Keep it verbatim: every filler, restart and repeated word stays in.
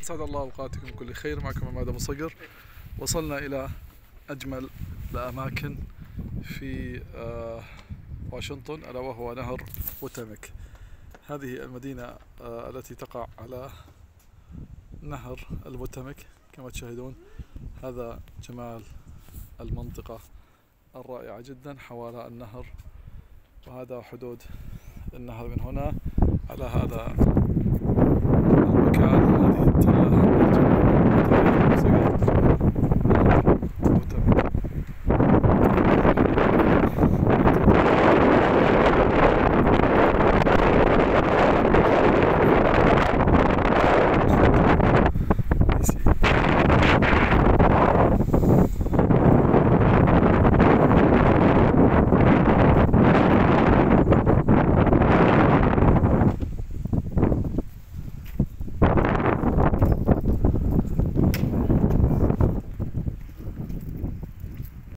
أسعد الله أوقاتكم بكل خير. معكم عماد أبو صقر. وصلنا إلى أجمل الأماكن في واشنطن، ألا وهو نهر بوتاميك. هذه المدينة التي تقع على نهر البوتاميك كما تشاهدون. هذا جمال المنطقة الرائعة جدا حوالي النهر، وهذا حدود النهر من هنا على هذا